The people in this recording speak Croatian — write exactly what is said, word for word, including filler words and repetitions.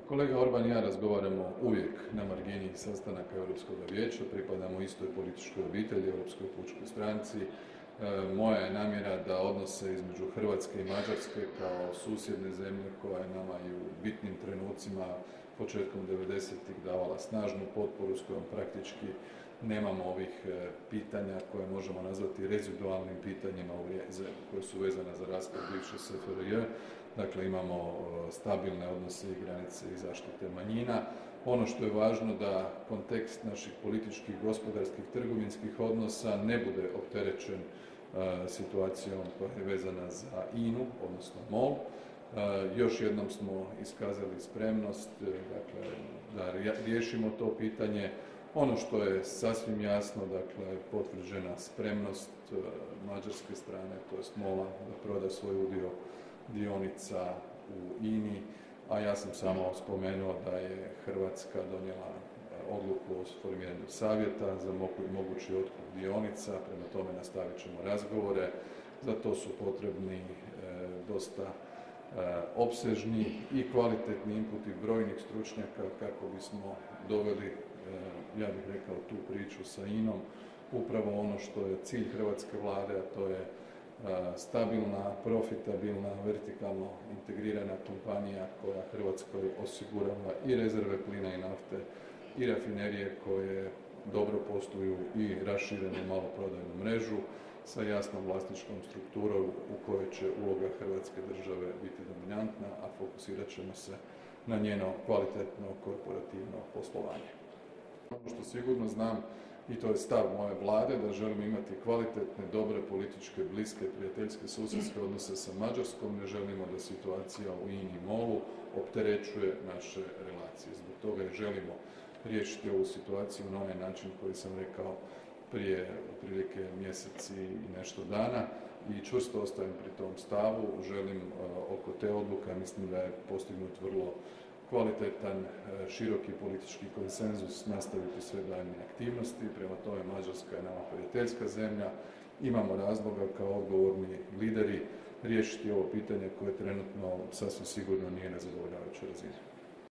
Kolega Orban i ja razgovaramo uvijek na margini sastanaka Europskog vijeća, pripadamo istoj političkoj obitelji, Europskoj pučkoj stranci. E, moja je namjera da odnose između Hrvatske i Mađarske kao susjedne zemlje koja je nama i u bitnim trenucima početkom devedesetih davala snažnu potporu s kojom praktički nemamo ovih pitanja koje možemo nazvati rezidualnim pitanjima koje su vezane za raspad bivše S F R J. Dakle, imamo stabilne odnose i granice i zaštite manjina. Ono što je važno da kontekst naših političkih, gospodarskih, trgovinskih odnosa ne bude opterećen situacijom koja je vezana za I N U, odnosno MOL. Još jednom smo iskazali spremnost dakle, da riješimo to pitanje. Ono što je sasvim jasno, dakle, potvrđena spremnost mađarske strane, to jest MOL-a, da proda svoj udio dionica u I N I, a ja sam samo spomenuo da je Hrvatska donijela odluku o formiranju savjeta za mogući otkup dionica, prema tome nastavit ćemo razgovore. Za to su potrebni e, dosta e, opsežni i kvalitetni inputi brojnih stručnjaka kako bismo doveli, e, ja bih rekao, tu priču sa I N O-om, upravo ono što je cilj hrvatske vlade, a to je stabilna, profitabilna, vertikalno integrirana kompanija koja Hrvatskoj osigurava i rezerve plina i nafte i rafinerije koje dobro posluju i raširenu maloprodajnu mrežu sa jasnom vlasničkom strukturom u kojoj će uloga Hrvatske države biti dominantna, a fokusirat ćemo se na njeno kvalitetno korporativno poslovanje. Ono što sigurno znam, i to je stav moje vlade, da želimo imati kvalitetne, dobre, političke, bliske, prijateljske, susjedske odnose sa Mađarskom. Ne želimo da situacija u I N I i MOL-u opterećuje naše relacije. Zbog toga i želimo riješiti ovu situaciju na onaj način koji sam rekao prije otprilike mjesec i nešto dana i čvrsto ostajem pri tom stavu. Želim oko te odluke, mislim da je postignut vrlo kvalitetan, široki politički konsenzus, nastaviti sve daljnje aktivnosti. Prema tome, Mađarska je nama prijateljska zemlja. Imamo razloga kao odgovorni lideri riješiti ovo pitanje koje trenutno sasvim sigurno nije na zadovoljavajućoj razini.